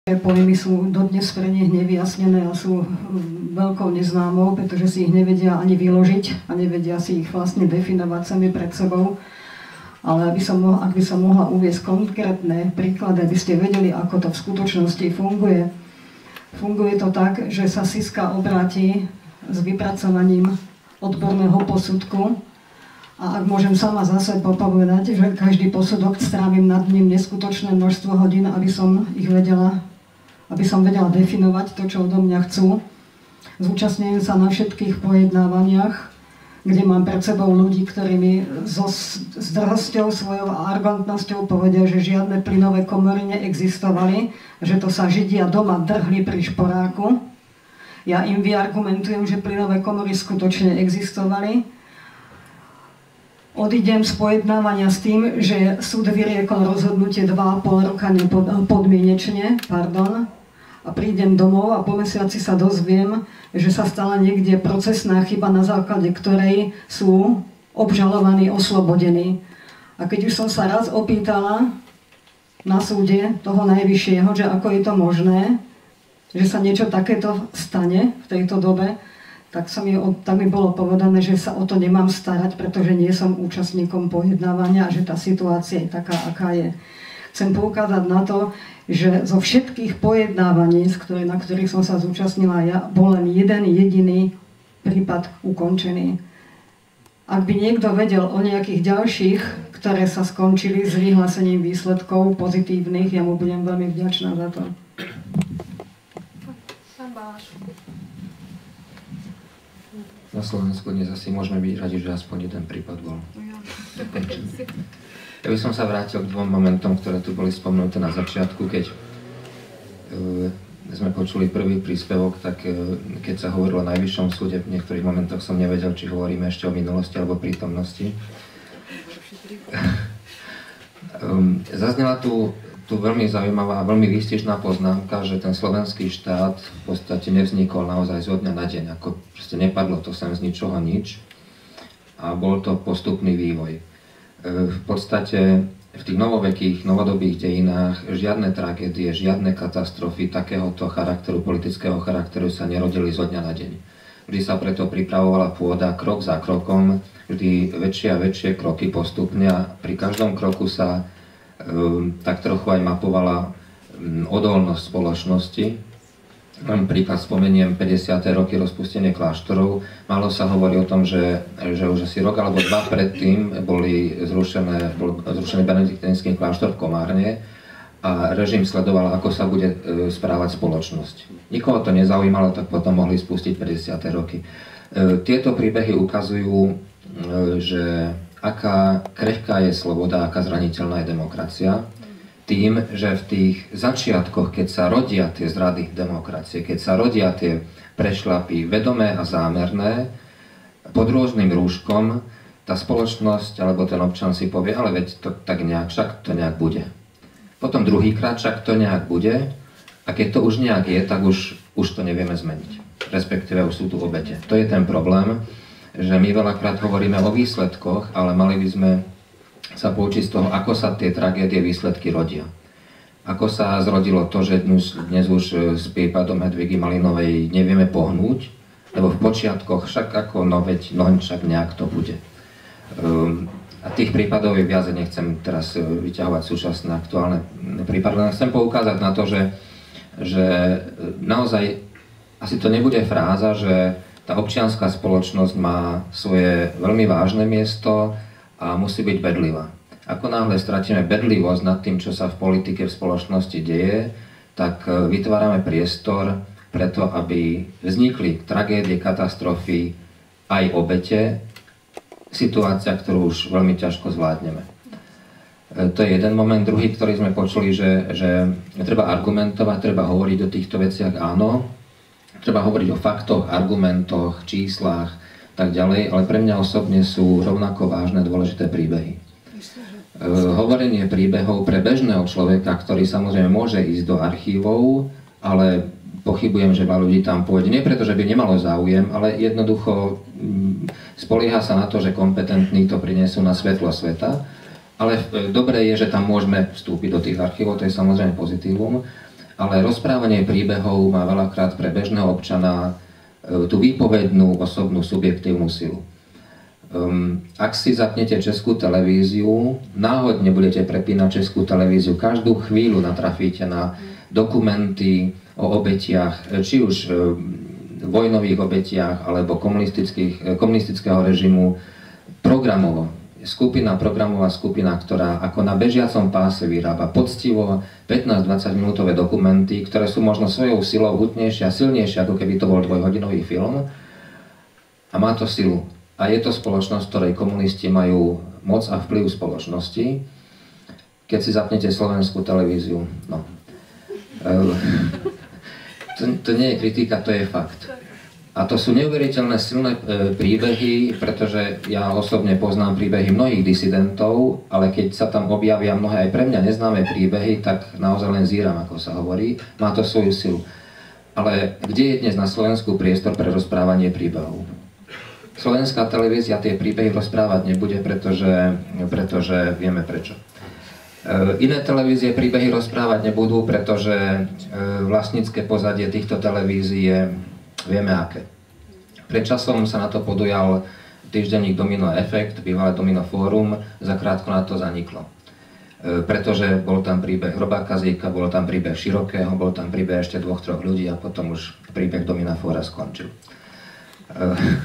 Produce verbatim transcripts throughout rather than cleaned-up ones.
pojmy sú dodnes pre nich nevyjasnené a sú veľkou neznámou, pretože si ich nevedia ani vyložiť a nevedia si ich vlastne definovať sami pred sebou. Ale aby som mohla, ak by som mohla uviesť konkrétne príklady, aby ste vedeli, ako to v skutočnosti funguje. Funguje to tak, že sa SIS-ka obráti s vypracovaním odborného posudku. A ak môžem sama za seba povedať, že každý posudok strávim nad ním neskutočné množstvo hodín, aby som ich vedela, aby som vedela definovať to, čo odo mňa chcú. Zúčastňujem sa na všetkých pojednávaniach, kde mám pred sebou ľudí, ktorí mi so zdrhosťou, svojou arogantnosťou povedia, že žiadne plynové komory neexistovali, že to sa Židia doma drhli pri šporáku. Ja im vyargumentujem, že plynové komory skutočne existovali. Odídem z pojednávania s tým, že súd vyriekol rozhodnutie dva a pol roka podmienečne, pardon, a prídem domov a po mesiaci sa dozviem, že sa stala niekde procesná chyba, na základe ktorej sú obžalovaní oslobodení. A keď už som sa raz opýtala na súde toho najvyššieho, že ako je to možné, že sa niečo takéto stane v tejto dobe, tak, sa mi, tak mi bolo povedané, že sa o to nemám starať, pretože nie som účastníkom pojednávania a že tá situácia je taká, aká je. Chcem poukázať na to, že zo všetkých pojednávaní, na ktorých som sa zúčastnila ja, bol len jeden jediný prípad ukončený. Ak by niekto vedel o nejakých ďalších, ktoré sa skončili s vyhlásením výsledkov pozitívnych, ja mu budem veľmi vďačná za to. Na Slovensku dnes asi môžeme byť radi, že aspoň jeden prípad bol. Ja by som sa vrátil k dvom momentom, ktoré tu boli spomenuté na začiatku, keď uh, sme počuli prvý príspevok, tak uh, keď sa hovorilo o Najvyššom súde, v niektorých momentoch som nevedel, či hovoríme ešte o minulosti alebo prítomnosti. um, zaznela tu tu veľmi zaujímavá a veľmi výstižná poznámka, že ten slovenský štát v podstate nevznikol naozaj zo dňa na deň, ako proste nepadlo to sem z ničoho nič a bol to postupný vývoj. V podstate v tých novovekých, novodobých dejinách žiadne tragédie, žiadne katastrofy takéhoto charakteru, politického charakteru sa nerodili zo dňa na deň. Vždy sa preto pripravovala pôda krok za krokom, vždy väčšie a väčšie kroky postupne a pri každom kroku sa tak trochu aj mapovala odolnosť spoločnosti. Len príklad spomeniem päťdesiate roky rozpustenie kláštorov. Málo sa hovorí o tom, že, že už asi rok alebo dva predtým boli zrušené, bol zrušený benediktínsky kláštor v Komárne a režim sledoval, ako sa bude správať spoločnosť. Nikoho to nezaujímalo, tak potom mohli spustiť päťdesiate roky. Tieto príbehy ukazujú, že aká krehká je sloboda, aká zraniteľná je demokracia, tým, že v tých začiatkoch, keď sa rodia tie zrady demokracie, keď sa rodia tie prešľapy vedomé a zámerné, pod rôznym rúškom, tá spoločnosť alebo ten občan si povie, ale veď to tak nejak, však to nejak bude. Potom druhýkrát, však to nejak bude, a keď to už nejak je, tak už, už to nevieme zmeniť. Respektíve už sú tu obete. To je ten problém, že my veľakrát hovoríme o výsledkoch, ale mali by sme sa poučiť z toho, ako sa tie tragédie, výsledky rodia. Ako sa zrodilo to, že dnes, dnes už s prípadom Hedvigy Malinovej nevieme pohnúť, lebo v počiatkoch však ako no veď, no však nejak to bude. Um, a tých prípadov je viac, nechcem teraz vyťahovať súčasné aktuálne prípady, len chcem poukázať na to, že, že naozaj asi to nebude fráza, že tá občianská spoločnosť má svoje veľmi vážne miesto a musí byť bedlivá. Ako náhle stratíme bedlivosť nad tým, čo sa v politike, v spoločnosti deje, tak vytvárame priestor preto, aby vznikli tragédie, katastrofy, aj obete, situácia, ktorú už veľmi ťažko zvládneme. To je jeden moment. Druhý, ktorý sme počuli, že, že treba argumentovať, treba hovoriť o týchto veciach, áno. Treba hovoriť o faktoch, argumentoch, číslach, tak ďalej, ale pre mňa osobne sú rovnako vážne dôležité príbehy. Uh, hovorenie príbehov pre bežného človeka, ktorý samozrejme môže ísť do archívov, ale pochybujem, že veľa ľudí tam pôjde. Nie preto, že by nemalo záujem, ale jednoducho um, spolieha sa na to, že kompetentní to prinesú na svetlo sveta. Ale uh, dobré je, že tam môžeme vstúpiť do tých archívov, to je samozrejme pozitívum. ale rozprávanie príbehov má veľakrát pre bežného občana tú výpovednú osobnú subjektívnu silu. Um, ak si zapnete Českú televíziu, náhodne budete prepínať Českú televíziu, každú chvíľu natrafíte na dokumenty o obetiach, či už um, vojnových obetiach alebo komunistických, komunistického režimu programovo. Skupina, programová skupina, ktorá ako na bežiacom páse vyrába poctivo pätnásť dvadsať minútové dokumenty, ktoré sú možno svojou silou hutnejšie a silnejšie, ako keby to bol dvojhodinový film. A má to silu. A je to spoločnosť, ktorej komunisti majú moc a vplyv v spoločnosti. Keď si zapnete slovenskú televíziu, no. To, to nie je kritika, to je fakt. A to sú neuveriteľné silné e, príbehy, pretože ja osobne poznám príbehy mnohých disidentov, ale keď sa tam objavia mnohé aj pre mňa neznáme príbehy, tak naozaj len zíram, ako sa hovorí. Má to svoju silu. Ale kde je dnes na Slovensku priestor pre rozprávanie príbehov? Slovenská televízia tie príbehy rozprávať nebude, pretože, pretože vieme prečo. E, iné televízie príbehy rozprávať nebudú, pretože e, vlastnícke pozadie týchto televízií je vieme aké. Pred časom sa na to podujal týždenník Domino Effect, bývalé Domino Fórum, zakrátko na to zaniklo. E, pretože bol tam príbeh Robáka Zíka, bol tam príbeh Širokého, bol tam príbeh ešte dvoch, troch ľudí a potom už príbeh Domina Fóra skončil. E, e,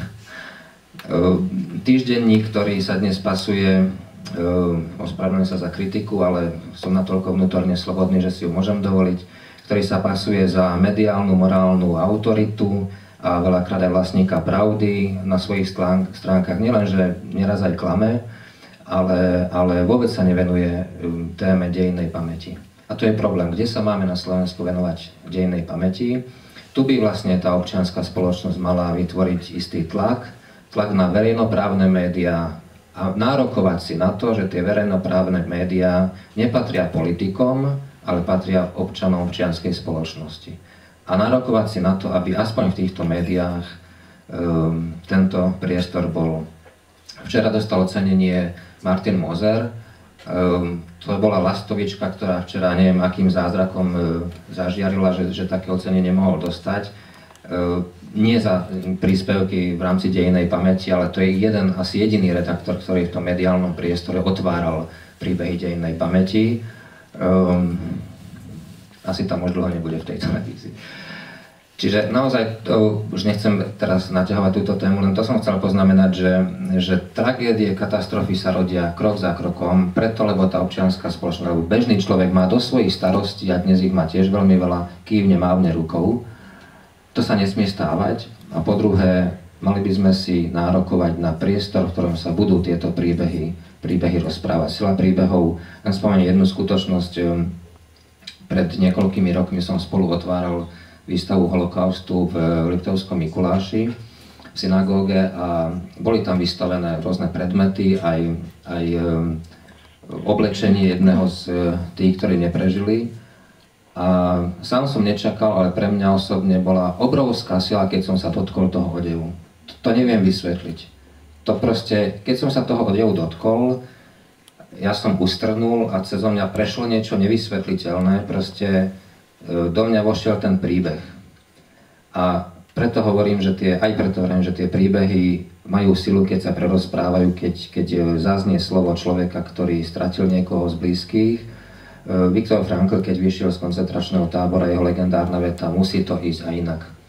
týždenník, ktorý sa dnes pasuje, e, ospravedlňujem sa za kritiku, ale som natoľko vnútorne slobodný, že si ju môžem dovoliť, ktorý sa pasuje za mediálnu, morálnu autoritu a veľakrát aj vlastníka pravdy na svojich stránkach. Nielenže neraz aj klame, ale, ale vôbec sa nevenuje téme dejinnej pamäti. A to je problém, kde sa máme na Slovensku venovať dejinnej pamäti. Tu by vlastne tá občianská spoločnosť mala vytvoriť istý tlak, tlak na verejnoprávne médiá a nárokovať si na to, že tie verejnoprávne médiá nepatria politikom, ale patria občanom občianskej spoločnosti. A nárokovať si na to, aby aspoň v týchto médiách um, tento priestor bol. Včera dostal ocenenie Martin Moser. Um, to bola lastovička, ktorá včera neviem akým zázrakom uh, zažiarila, že, že také ocenenie mohol dostať. Uh, nie za príspevky v rámci dejinej pamäti, ale to je jeden, asi jediný redaktor, ktorý v tom mediálnom priestore otváral príbehy dejinej pamäti. Um, asi tam už dlho nebude v tej televízii. Čiže naozaj, to, už nechcem teraz naťahovať túto tému, len to som chcel poznamenať, že, že tragédie, katastrofy sa rodia krok za krokom, preto, lebo tá občianská spoločnosť, alebo bežný človek má do svojich starostí, a dnes ich má tiež veľmi veľa, kývne, mávne rukou. To sa nesmie stávať. A po druhé, mali by sme si nárokovať na priestor, v ktorom sa budú tieto príbehy príbehy rozprávať. Sila príbehov, len spomeniem jednu skutočnosť. Pred niekoľkými rokmi som spolu otváral výstavu holokaustu v Liptovskom Mikuláši v synagóge a boli tam vystavené rôzne predmety, aj, aj oblečenie jedného z tých, ktorí neprežili. A sám som nečakal, ale pre mňa osobne bola obrovská sila, keď som sa dotkol toho odevu. To neviem vysvetliť. To proste, keď som sa toho odevu dotkol, ja som ustrnul a cez mňa prešlo niečo nevysvetliteľné, proste do mňa vošiel ten príbeh. A preto hovorím, že tie, aj preto hovorím, že tie príbehy majú silu, keď sa prerozprávajú, keď, keď zaznie slovo človeka, ktorý stratil niekoho z blízkych. Viktor Frankl, keď vyšiel z koncentračného tábora, jeho legendárna veta, musí to ísť aj inak.